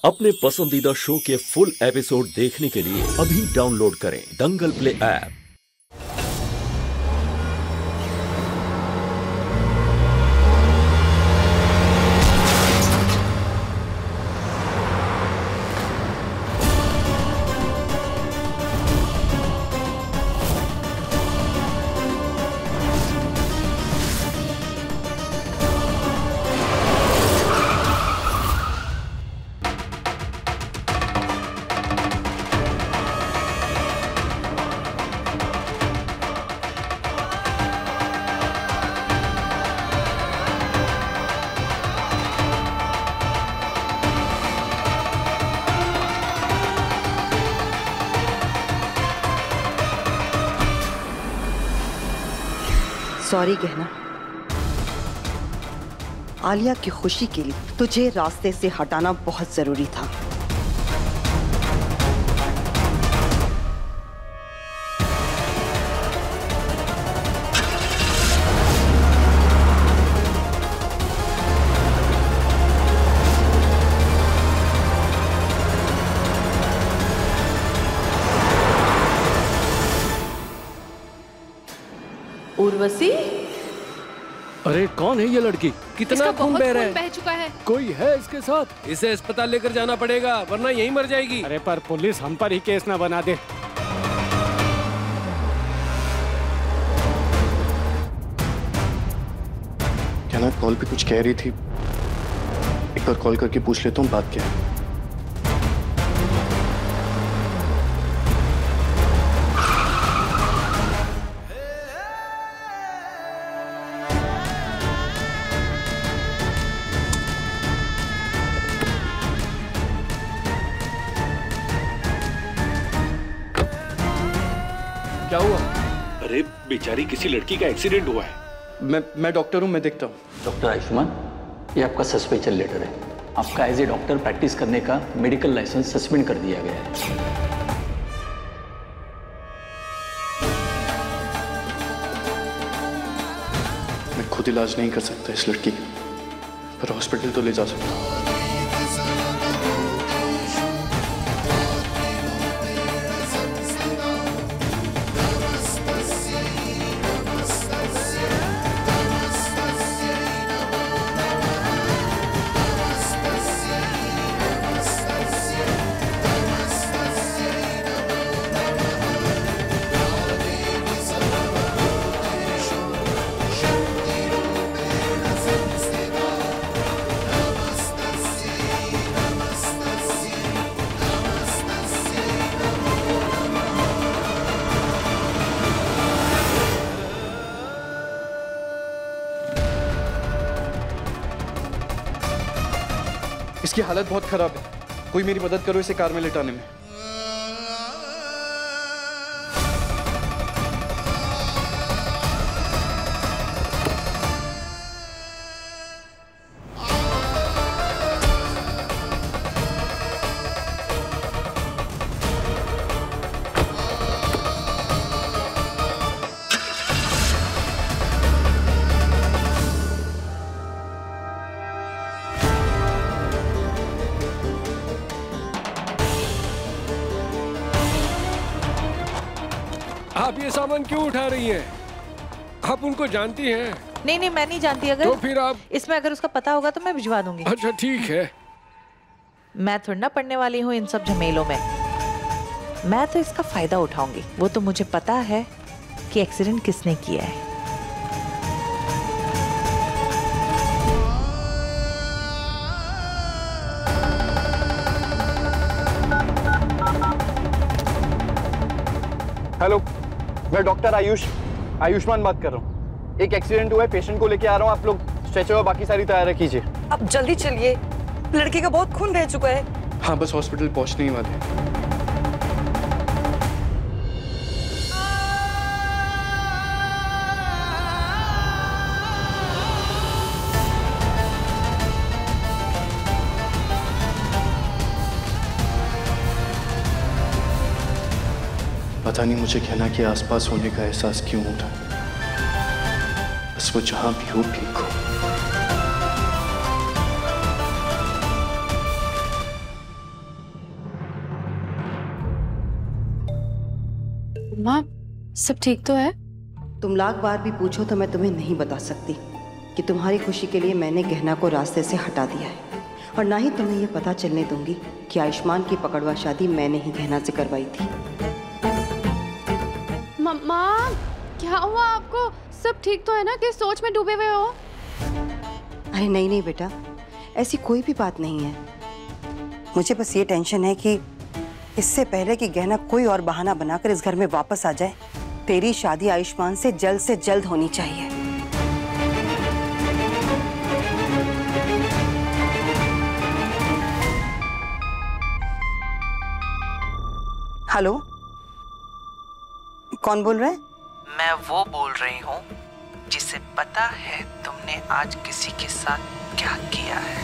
अपने पसंदीदा शो के फुल एपिसोड देखने के लिए अभी डाउनलोड करें दंगल प्ले ऐप। सॉरी गहना, आलिया की खुशी के लिए तुझे रास्ते से हटाना बहुत जरूरी था। उर्वशी, अरे कौन है ये लड़की? कितना खून बह रहा है? बह चुका है। कोई है इसके साथ? इसे अस्पताल लेकर जाना पड़ेगा वरना यहीं मर जाएगी। अरे पर पुलिस हम पर ही केस ना बना दे। क्या ना कॉल पे कुछ कह रही थी, एक बार कॉल करके पूछ लेता हूँ बात क्या है। क्या हुआ? अरे बेचारी किसी लड़की का एक्सीडेंट हुआ है। मैं डॉक्टर हूँ, मैं देखता हूँ। डॉक्टर आयुष्मान, ये आपका सस्पेंशन लेटर है। आपका एज ए डॉक्टर प्रैक्टिस करने का मेडिकल लाइसेंस सस्पेंड कर दिया गया है। मैं खुद इलाज नहीं कर सकता इस लड़की का, पर हॉस्पिटल तो ले जा सकता हूँ। इसकी हालत बहुत खराब है, कोई मेरी मदद करो इसे कार में लेटाने में। आप ये सामान क्यों उठा रही हैं? आप उनको जानती हैं? नहीं नहीं, मैं नहीं जानती। अगर तो फिर आप इसमें अगर उसका पता होगा तो मैं भिजवा दूंगी। अच्छा ठीक है। मैं थोड़ी ना पढ़ने वाली हूँ इन सब झमेलों में। मैं तो इसका फायदा उठाऊंगी। वो तो मुझे पता है कि एक्सीडेंट किसने किया है। हेलो, मैं डॉक्टर आयुष्मान बात कर रहा हूँ। एक एक्सीडेंट हुआ है, पेशेंट को लेके आ रहा हूँ। आप लोग स्ट्रेचर और बाकी सारी तैयारी कीजिए। अब जल्दी चलिए, लड़की का बहुत खून बह चुका है। हाँ, बस हॉस्पिटल पहुँचने ही वाले हैं। पता नहीं मुझे कहना के आसपास होने का एहसास क्यों होता है। बस वो जहां भी हो ठीक हो। माँ सब ठीक तो है? तुम लाख बार भी पूछो तो मैं तुम्हें नहीं बता सकती कि तुम्हारी खुशी के लिए मैंने गहना को रास्ते से हटा दिया है, और ना ही तुम्हें यह पता चलने दूंगी कि आयुष्मान की पकड़वा शादी मैंने ही गहना से करवाई थी। माँ क्या हुआ आपको? सब ठीक तो है ना कि सोच में डूबे हुए हो? अरे नहीं नहीं बेटा, ऐसी कोई भी बात नहीं है। मुझे बस ये टेंशन है कि इससे पहले कि गहना कोई और बहाना बनाकर इस घर में वापस आ जाए, तेरी शादी आयुष्मान से जल्द होनी चाहिए। हेलो, कौन बोल रहा है? मैं वो बोल रही हूँ जिसे पता है तुमने आज किसी के साथ क्या किया है।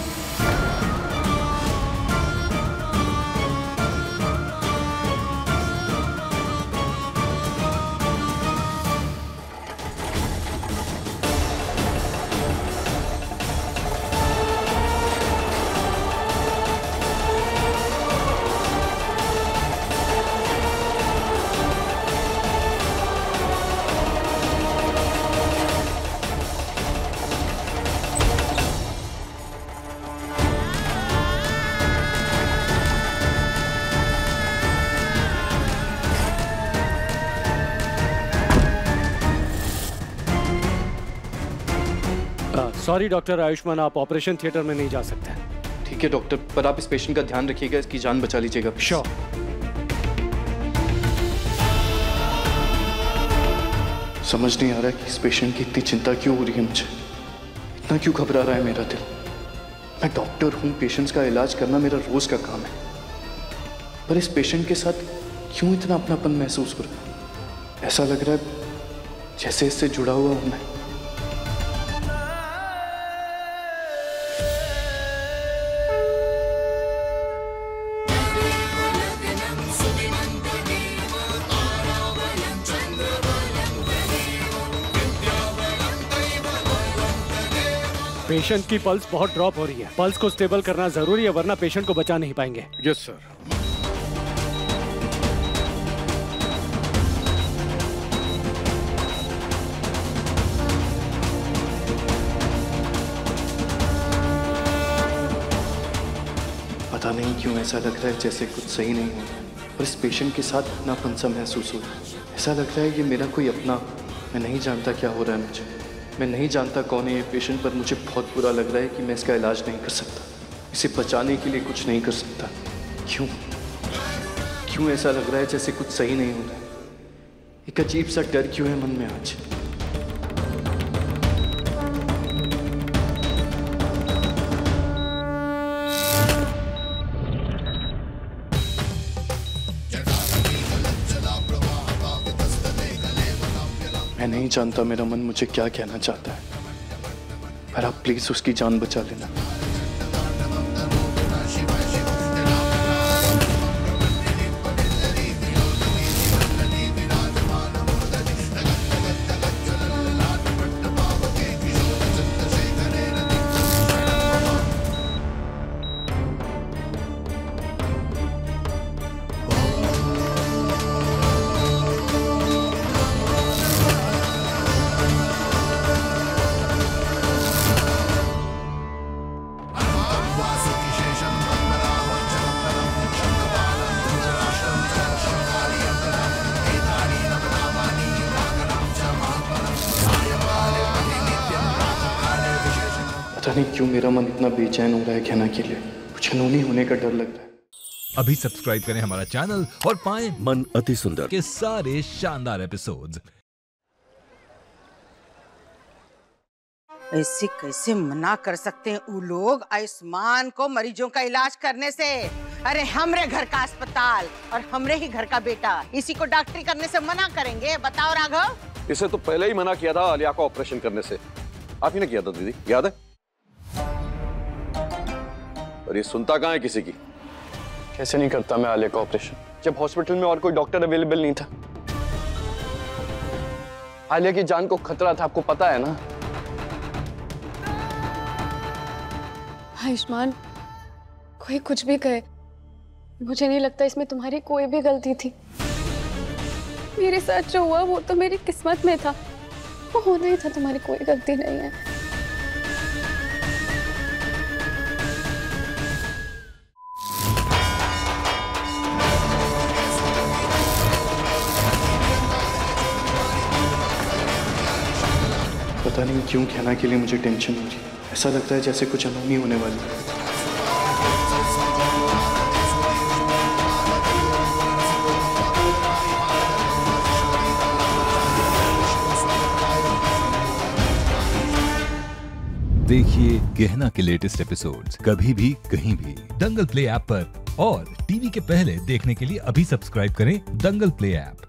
सॉरी डॉक्टर, आयुष्मान आप ऑपरेशन थिएटर में नहीं जा सकते। ठीक है डॉक्टर, पर आप इस पेशेंट का ध्यान रखिएगा, इसकी जान बचा लीजिएगा। श्योर। समझ नहीं आ रहा है कि इस पेशेंट की इतनी चिंता क्यों हो रही है मुझे, इतना क्यों घबरा रहा है मेरा दिल। मैं डॉक्टर हूँ, पेशेंट्स का इलाज करना मेरा रोज का काम है, पर इस पेशेंट के साथ क्यों इतना अपनापन महसूस हो रहा है। ऐसा लग रहा है जैसे इससे जुड़ा हुआ हूं मैं। पेशेंट की पल्स बहुत ड्रॉप हो रही है, पल्स को स्टेबल करना जरूरी है, वरना पेशेंट को बचा नहीं पाएंगे। Yes sir. पता नहीं क्यों ऐसा लग रहा है जैसे कुछ सही नहीं हो रहा, और इस पेशेंट के साथ अपनापन सा महसूस हो रहा है। ऐसा लग रहा है ये मेरा कोई अपना। मैं नहीं जानता क्या हो रहा है मुझे, मैं नहीं जानता कौन है ये पेशेंट, पर मुझे बहुत बुरा लग रहा है कि मैं इसका इलाज नहीं कर सकता, इसे बचाने के लिए कुछ नहीं कर सकता। क्यों ऐसा लग रहा है जैसे कुछ सही नहीं हो रहा है। एक अजीब सा डर क्यों है मन में आज। मैं नहीं जानता मेरा मन मुझे क्या कहना चाहता है, पर आप प्लीज उसकी जान बचा लेना। पता नहीं क्यों मेरा मन इतना बेचैन हो रहा है कहना के लिए, कुछ अनहोनी होने का डर लग रहा है। अभी सब्सक्राइब करें हमारा चैनल और पाएं मन अति सुंदर के सारे शानदार एपिसोड्स। ऐसे कैसे मना कर सकते हैं वो लोग आयुष्मान को मरीजों का इलाज करने से। अरे हमरे घर का अस्पताल और हमरे ही घर का बेटा, इसी को डॉक्टरी करने से मना करेंगे? बताओ राघव। इसे तो पहले ही मना किया था आलिया को ऑपरेशन करने से, आप ही ने किया था दीदी, याद है? और ये सुनता कहाँ है किसी की? कैसे नहीं करता मैं आलिया का ऑपरेशन, जब हॉस्पिटल में और कोई डॉक्टर अवेलेबल नहीं था। आलिया की जान को खतरा था, आपको पता है ना। आयुष्मान, कोई कुछ भी कहे, मुझे नहीं लगता इसमें तुम्हारी कोई भी गलती थी। मेरे साथ जो हुआ वो तो मेरी किस्मत में था, वो होना ही था, तुम्हारी कोई गलती नहीं है। पता नहीं क्यों कहना के लिए मुझे टेंशन हो रही है। ऐसा लगता है जैसे कुछ अनहोनी होने वाली है। देखिए गहना के लेटेस्ट एपिसोड्स कभी भी कहीं भी दंगल प्ले ऐप पर, और टीवी के पहले देखने के लिए अभी सब्सक्राइब करें दंगल प्ले ऐप।